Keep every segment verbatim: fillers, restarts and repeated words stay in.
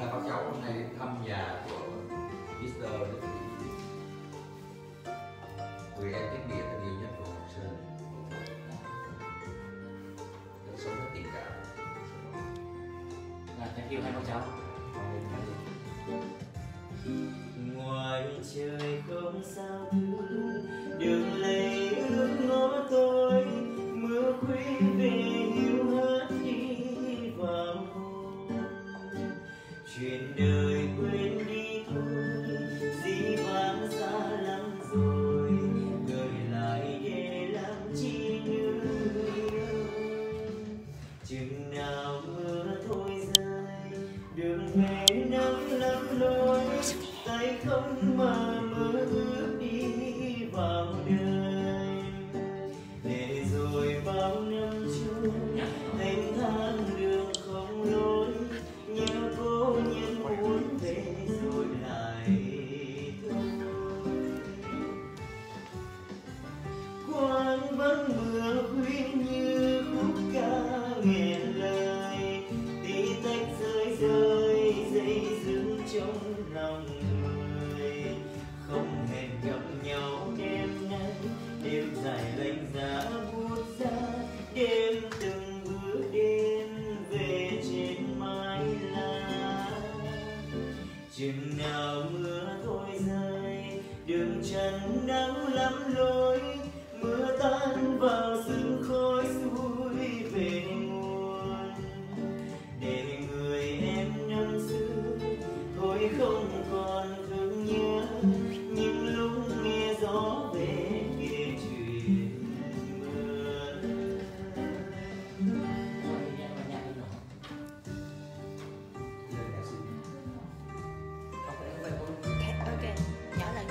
hai bác cháu hôm nay đến thăm nhà của mít-tơ người em tiếng Việt thân yêu nhất của Ngọc Sơn, rất sống rất tình cảm. Là thank you hai bác cháu. Ngoài trời không sao thứ đừng lấy ước ngó tôi, mưa khuya về hiu hắt đi vào hôn. Chuyện đời quên đi thôi, dĩ vãng xa lắm rồi, gợi lại để làm chi nữa. Chừng nào mưa thôi rơi, đường về nắng lắm lối, tay không mà mơ ước đi vào đời. Để rồi bao năm trôi, thanh thang đường không lối, nhớ cô nhân muốn về rồi lại thôi. Quang vắng mưa khuya như khúc ca nghẹn lời, tí tách rơi rơi dây dứt trong lòng người. Không hẹn gặp nhau đêm nay, đêm dài lạnh giá buốt giá, đêm từng bữa đêm về trên mái lá. Chừng nào mưa thôi rơi, đường trần nắng lắm lối, mưa tan vào sương khói xuôi về nguồn. Để người em năm xưa thôi không còn thương nhớ, những lúc nghe gió về kể chuyện mưa. Ok, nhỏ lại.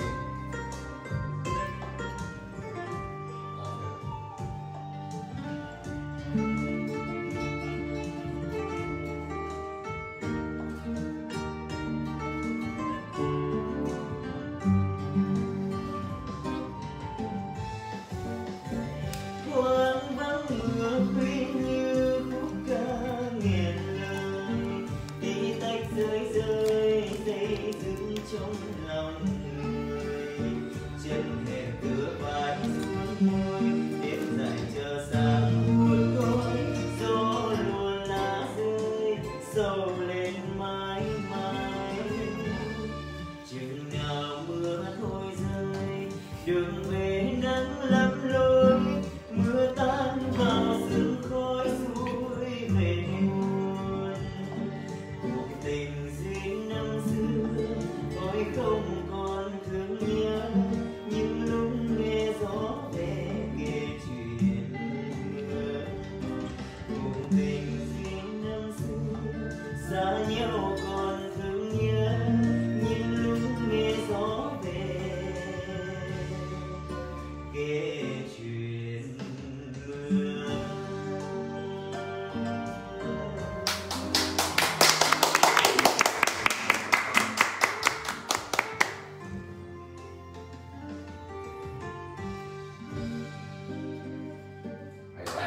Quang vắng mưa khuya như khúc ca nghẹn lời, tí tách rơi rơi dây dứt trong lòng người. Chân hẹp cửa vai xuống môi, đêm dài chờ sáng buốt khói, gió luồn lá rơi sầu lên mãi mãi. Chừng nào mưa thôi rơi, đường về nắng lắm lối, mưa tan vào sương khói xuôi về nguồn. Cuộc tình duyên năm xưa tôi không còn thương nhớ, những lúc nghe gió về kể chuyện mưa. Cuộc tình duyên năm xưa xa nhau còn thương nhớ, những lúc nghe gió về kể chuyện mưa. Hay quá.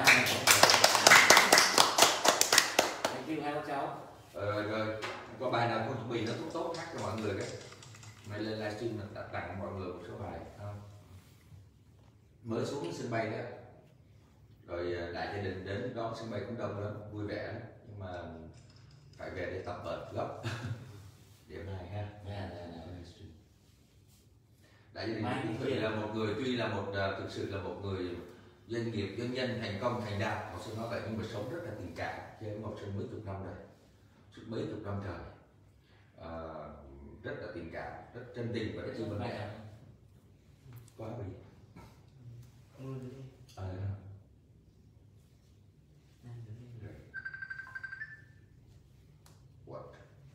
Thank you hai bác cháu. Ờ, rồi có bài nào của Bì nó tốt tốt hát cho mọi người cái mày lên livestream mình tặng tặng mọi người một số bài không? Mới xuống sân bay đó, rồi đại gia đình đến đón sân bay cũng đông lắm, vui vẻ lắm. Nhưng mà phải về để tập bệt gấp điểm này ha. Dạ, dạ, dạ, livestream. Đại gia đình Mai cũng tuy là một người tuy là một uh, thực sự là một người doanh nghiệp doanh nhân thành công thành đạt, Ngọc Sơn nói vậy, nhưng mà sống rất là tình cảm. Chơi Ngọc Sơn mấy chục năm rồi, suốt mấy chục năm trời, uh, rất là tình cảm, rất chân tình và rất yêu mến mẹ. Quá gì? Mưa đi. Ờ. What?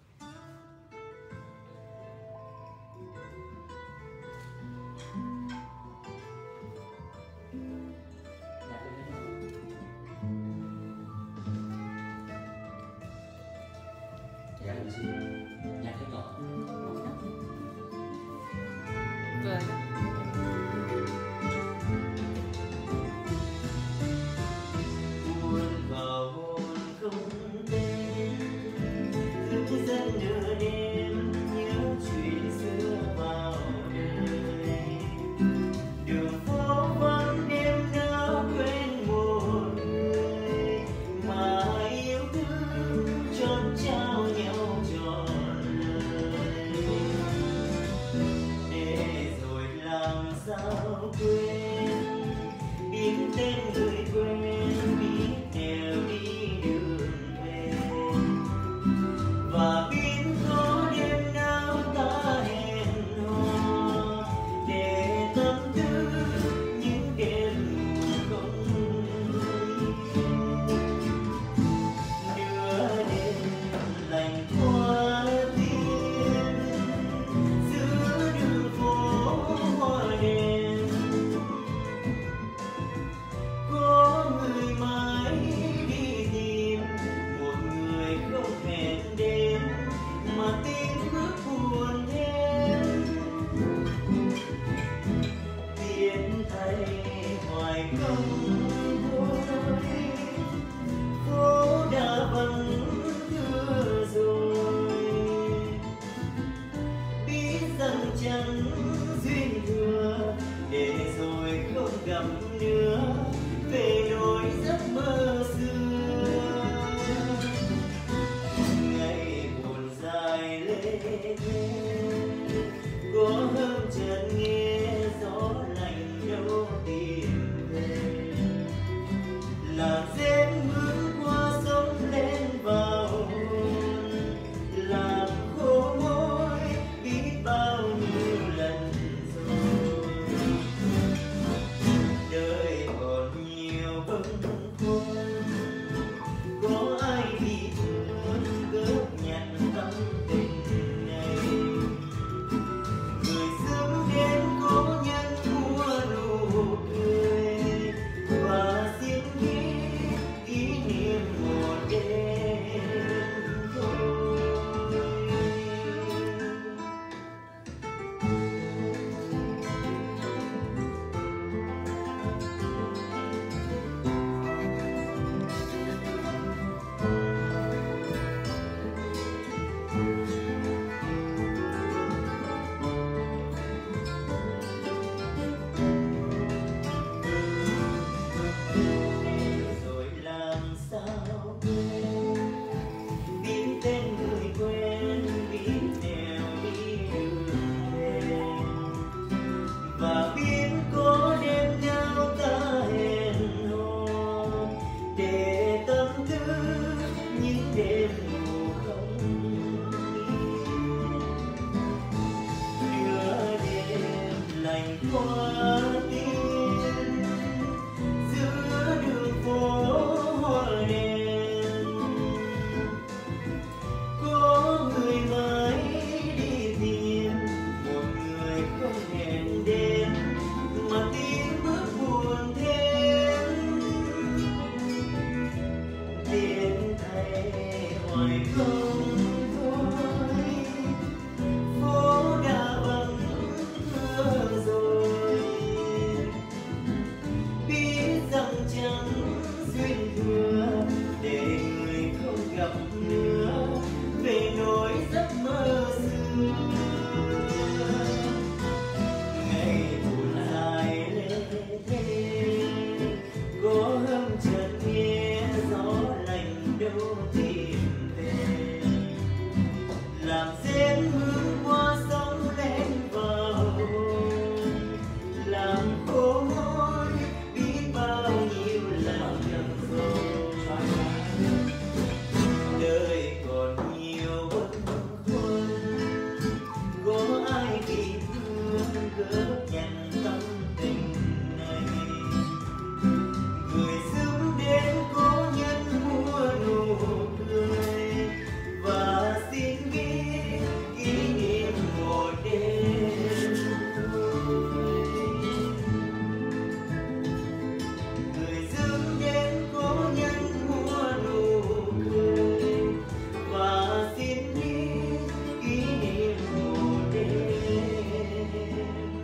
Dạ đi xin. Nhạc thấy nhỏ. Cười đó. Buồn vào hôn không tên, thức giấc nữa không thôi, phố đã vắng hương rồi, biết rằng chẳng duyên thừa để người không gặp nữa về nỗi giấc mơ xưa. Ngày buồn dài lê thê, có hâm chợt nghe gió lạnh đâu tìm về, làm rét mướn qua sóng len vào, làm khô môi biết bao nhiêu lần rồi. Đời còn nhiều bâng khuâng, có ai kịp thương gỡ nhằn tâm tình này, người xứng đến cố nhân mua nụ cười và xin ghi kỷ niệm một đêm thôi. Người xứng đến cố nhân mua nụ cười và xin ghi kỷ niệm một đêm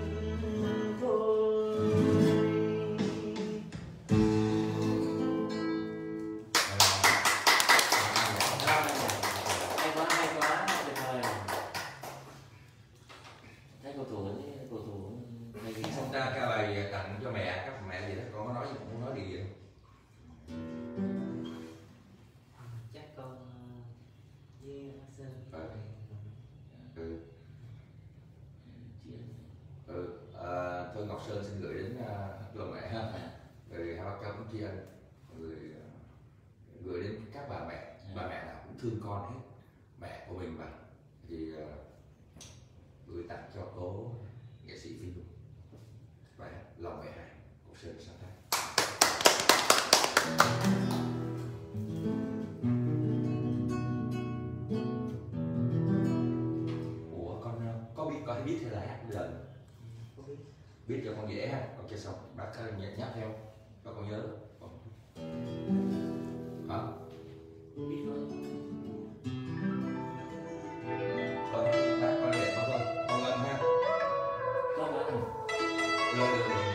thôi. Hay quá, hay quá, tuyệt vời. Thấy cầu thủ ấy, cầu thủ hay gì Xong ta ca bài tặng cho mẹ, các mẹ gì đó, con có nói gì, con muốn nói điều gì không? Chắc con với Sơn Ờ. Ừ. Chị Ừ. À, thôi Ngọc Sơn xin gửi đến uh, lòng mẹ ha, rồi hai bác cháu cũng tri ân, rồi uh, gửi đến các bà mẹ, bà mẹ nào cũng thương con hết, mẹ của mình mà, thì uh, gửi tặng cho cố nghệ sĩ Phi Nhung bài hát Lòng Mẹ Hai, Ngọc Sơn sáng tác. Ủa con uh, có biết, có hay biết hay là hát lời? có biết. Biết cho con dễ ha, ok xong bác nhắc nhắc theo, bác con nhớ không? Hả? biết thôi. Thôi bác con để con thôi, con lên ha. Có mà. Lên được rồi.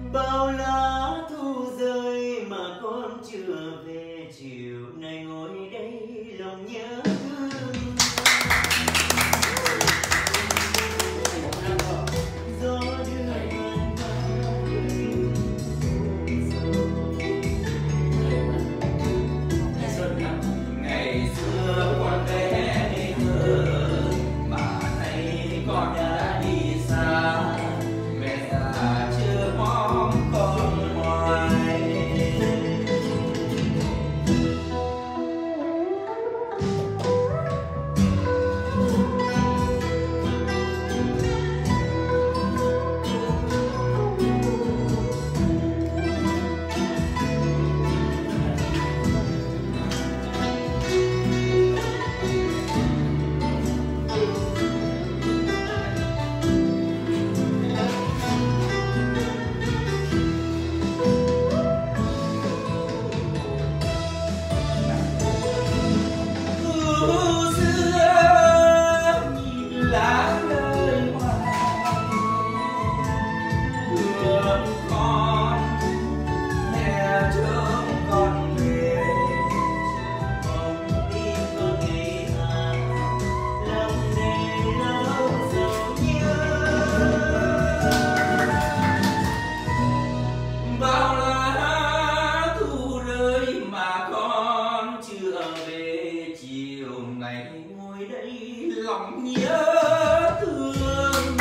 bao lá thu rơi mà con chưa về, chiều nay ngồi đây lòng nhớ thương. Gió đưa ngàn ngày xưa con bé ngây thơ mà nay con đã đi xa, mẹ già chưa mong con hoài. Lòng nhớ thương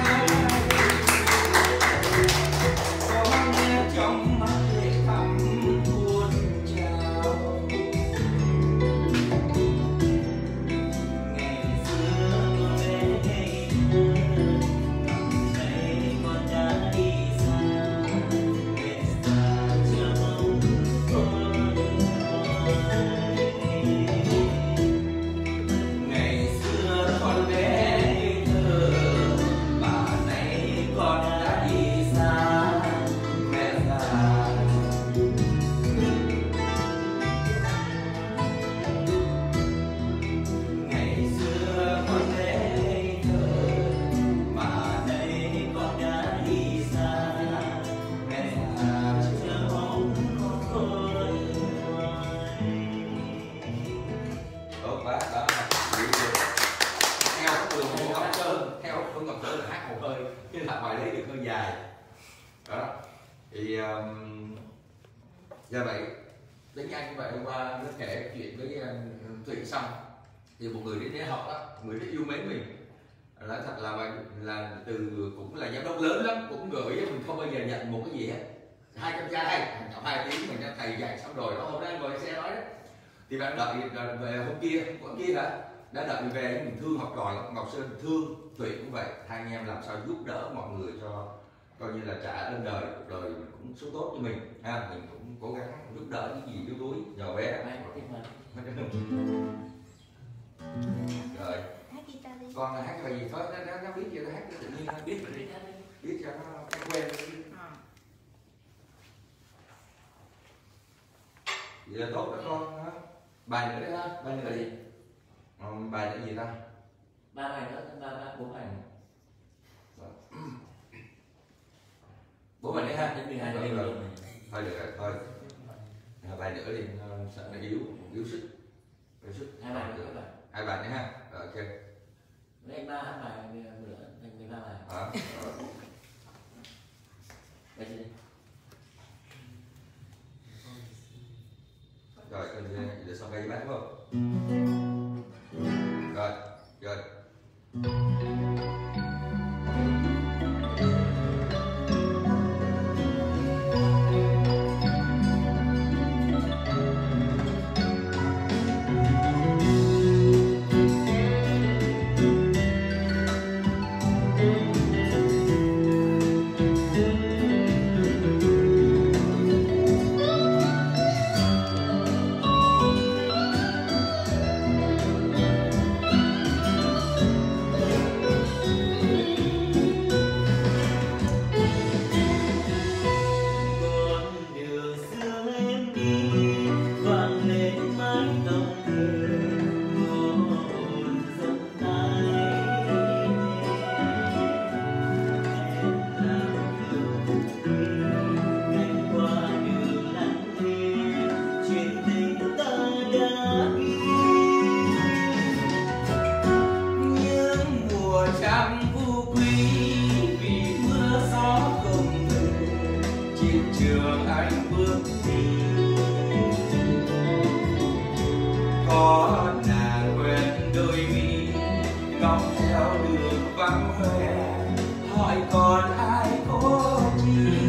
có nghe trong mắt lệ thắm tuôn trào. Ngày xưa con bé ngây thơ, nay con đã đi xa, mẹ già chưa mong con hoài. Ngày xưa con bé ngây thơ mà nay con đã đi xa, mẹ già. Ngày xưa con bé ngây thơ mà nay con đã đi xa, mẹ già chưa mong con hoài. Tốt quá đó. Theo Đường Hồ Ngọc Sơn, theo Hồ Ngọc Sơn là hát một hơi, chứ là bài đấy được hơi dài. Đó. Thì um, do vậy đến anh như vậy hôm qua nó kể chuyện với uh, Thụy xong thì một người đến để học đó, người rất yêu mến mình, nói thật là là từ cũng là giám đốc lớn lắm, cũng gửi mình không bao giờ nhận một cái gì hết, hai trăm chai trong hai tiếng mình đã thầy dạy xong rồi đó, hôm nay ngồi xe nói đó thì bạn đợi về hôm kia hôm kia đã đã đợi mình về, mình thương học trò lắm. Ngọc Sơn thương Thụy cũng vậy, hai anh em làm sao giúp đỡ mọi người cho coi như là trả ơn đời, cuộc đời mình cũng số tốt cho mình ha, mình cũng cố gắng giúp đỡ những gì yếu đuối nhỏ bé. Rồi Hát guitar đi. con hát bài gì thôi, nó, nó, nó biết gì nó hát tự nhiên, nó biết rồi đi, biết cho nó quen đi. Vậy là tốt đó con ha. Bài nữa đấy ha, bài nữa gì? Ờ, bài nữa gì ta? Ba bài nữa, ba ba bốn bài nữa. Bố bài đấy ha. Đến mười hai Rồi, đêm rồi. rồi. Thôi được rồi, thôi. À, bài nữa thì nó sợ nó yếu, yếu sức. Yếu sức. Hai bài nữa rồi. Hai bài nữa ha. Rồi, ok. Lấy anh ba hát bài nữa, thành mười ba bài. Đó. Rồi. Đây đi. Rồi, còn giờ xong cái gì bác đúng không? Rồi, rồi. trường anh bước đi. Có nàng quen đôi mi ngóng theo đường vắng hoe, hỏi còn ai có chi.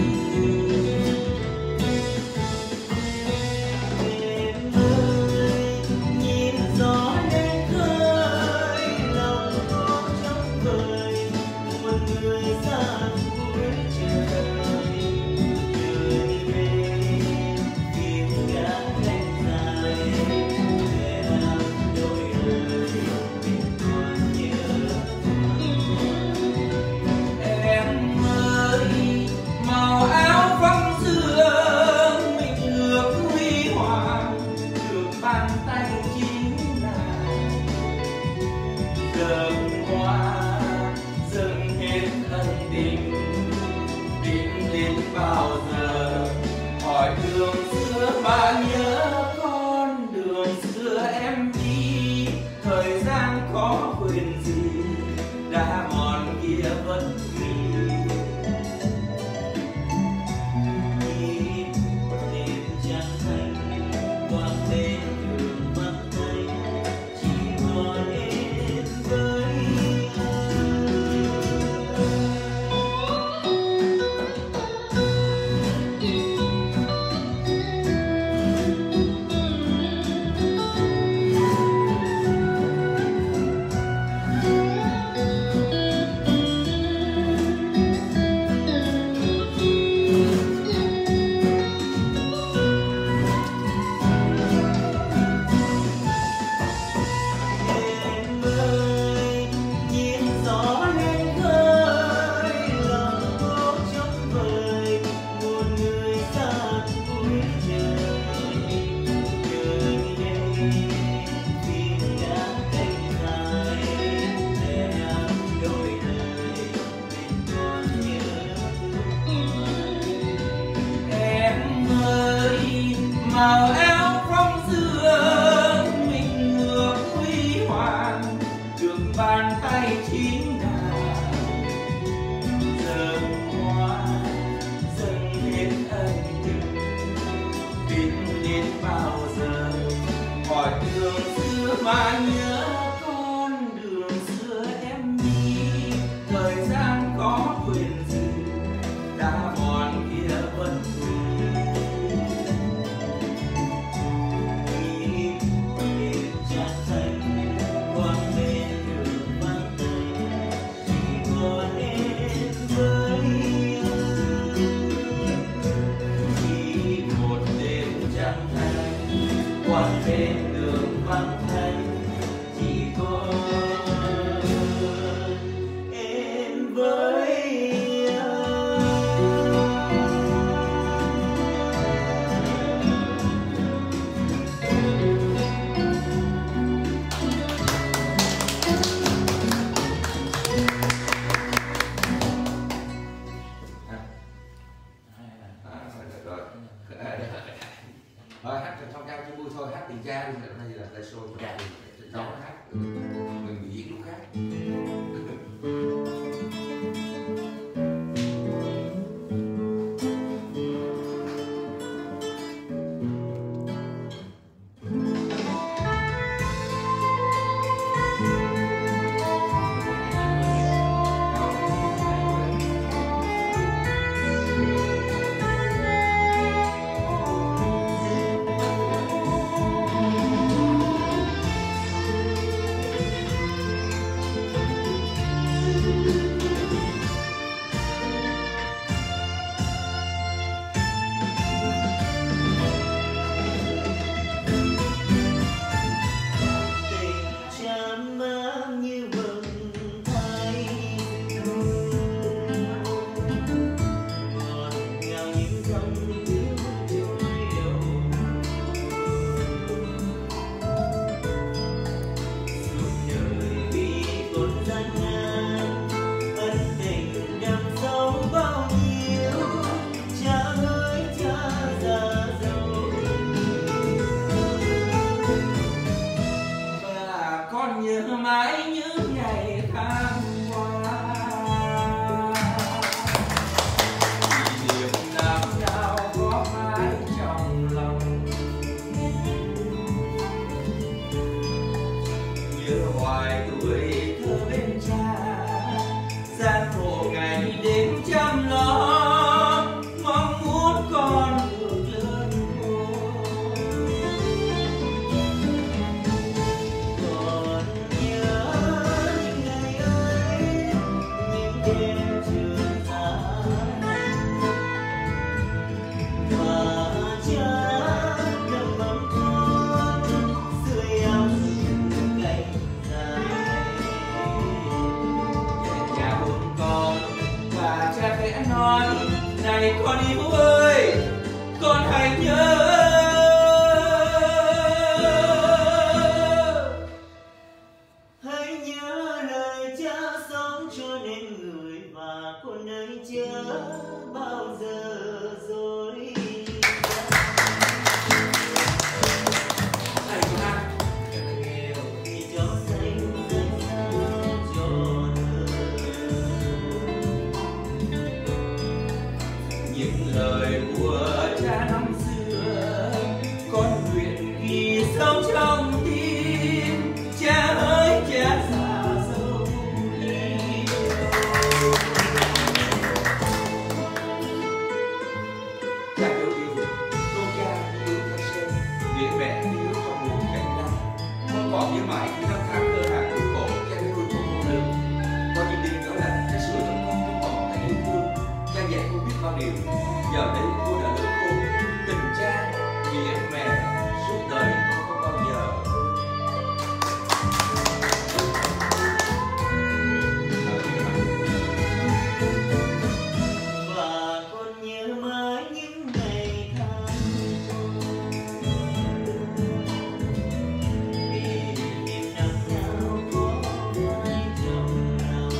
Em ơi nhìn gió lên khơi, lòng có trống vời một người xa cuối trời. Trời về tìm gã cánh dài, để làm đôi lời mình còn nhớ. Em ơi màu áo phong sương mình ngược huy hoàng, được bàn tay chính nàng dâng hoa dâng hết ân tình. Tình đến bao giờ hỏi đường xưa mà nhớ con đường xưa em đi. Thời gian khó quên gì đã mòn kia vẫn ghi. Nhìn đêm trăng thanh quang bên đường vắng tay, chỉ còn em với em ơi nhìn gió lên khơi, lòng có trống vời một người xa cuối trời. Trời đây tìm gã cánh dài, để làm đôi lời mình còn nhớ. Em ơi màu áo phong sương mình ngược huy hoàng, được bàn tay chính nàng dâng hoa dâng hết ân tình. Tình đến bao giờ hỏi đường xưa mà nhớ con đường xưa em đi. Thời gian có quên gì đã mòn kia vẫn ghi. Đêm trăng thanh quang bên đường vắng tay, chỉ còn em với anh. Chỉ một đêm trăng thanh quang bên đường vắng tay, chỉ còn em với anh. À, rồi rồi thôi hát cho xong cho vui thôi, hát tình cha đi, đây là live show cho Dạ. nó hát. Ừ. Mình diễn lúc khác. Em yêu ơi, con hãy nhớ. Hãy nhớ lời cha sống cho nên người, và con ơi chớ bao giờ dối. Hay quá. Nghèo thì cho xanh xanh sao cho đời. Những lời của cha năm xưa con nguyện ghi sâu trong tim. Cha ơi cha già dấu yêu. Cha dấu yêu, tôn cha yêu các sen, điện mẹ yêu trong buồn cảnh lắm. Con còn nhớ mãi những năm tháng cơ hàng cực khổ, cha nuôi con một đường. Con chỉ tin đó là cái sự đóng góp của con là yêu thương. Cha dạy con biết bao điều, giờ đây cô đã lớn khôn. Tình cha, điện mẹ, suốt đời con không bao giờ. Và con nhớ mãi những ngày tháng vì niềm đau nhau có ai trong lòng.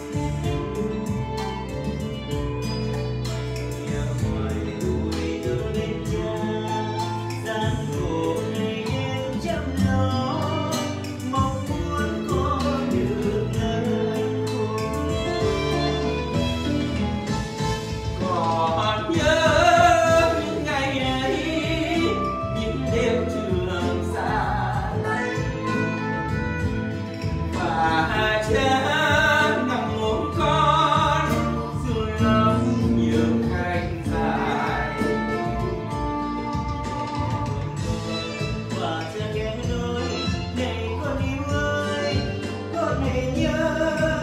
Nhớ hoài tuổi thơ bên cha, gian khổ ngày đêm chăm lo, mong muốn có được lời khuyên. Còn nhớ những ngày ấy, những đêm trường xa lánh, và cha nằm ôm con rồi ấm những cánh dài. Và cha ghé nói này con yêu ơi, con hãy nhớ.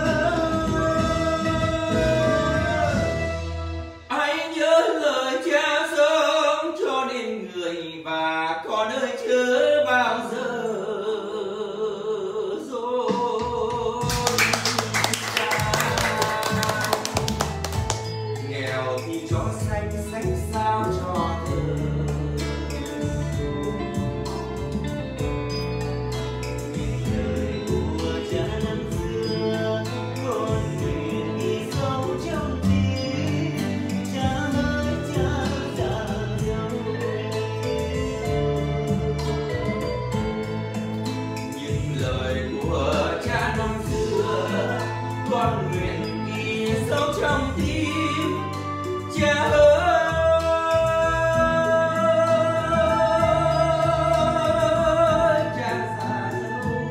Hãy nhớ lời cha sống cho nên người, và con ơi chớ bao giờ dối cha. Nghèo thì cho xanh xanh sao cho đời. Những lời của cha năm xưa con nguyện ghi sâu trong tim. Cha ơi cha già dấu những lời của cha năm xưa con nguyện ghi sâu trong tim. Cha ơi cha già dấu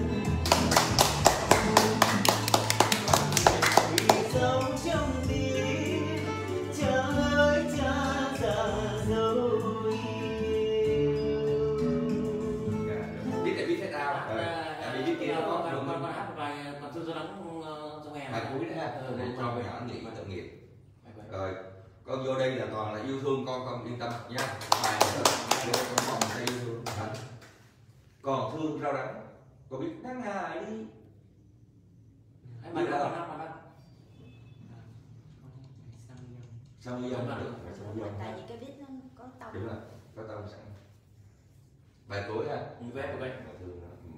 ghi sâu trong tim. Cha ơi cha già dấu yêu. Biết là biết thế nào? Hát, Ờ, à, tại vì biết kia nó có con- đường con- con hát một bài mà tôi tôi đóng ờ, trong hè. bài cuối đó ha, Ừ, để đúng cho rồi. mấy nhỏ nghỉ tội nghiệp. Bài cuối. Rồi con vô đây là toàn là yêu thương con, con yên tâm nha. Bài để con còn sẽ yêu thương Đấy. Còn thương rau đắng, con biết đắng hài đi. Hãy bài đó con hát bài đó. Sao yêu Đúng được? rồi. Phải sao yêu Tại vì cái beat nó có tông. Đúng rồi, có tông sẵn. Bài cuối ha. Ừ, về, về. Bài thương đó. Ừ.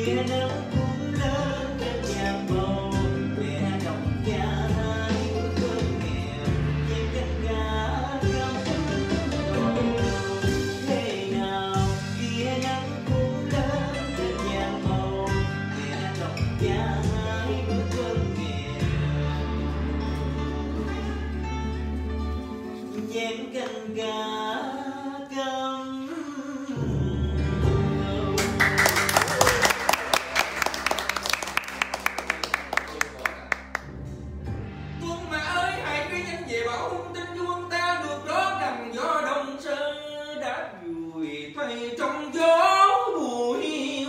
kia nắng cũng lên trên nhạc bầu, mẹ đọc cha hai bữa cơm nghèo trên cánh gà cắm đầu. Thế nào kia nắng cũng lên trên nhạc bầu, mẹ đọc cha hai bữa cơm nghèo chén canh gà cắm đầu. Tuân mẹ ơi hãy cứ nhanh về bảo hung tin quân ta được đó đằng gió đông sơn đã vùi thay trong gió bụi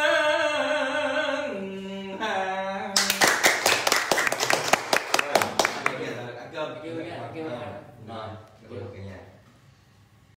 quang hà. Rồi, bây giờ là ăn cơm Kêu nha, kêu nha. Rồi, kêu cả nhà.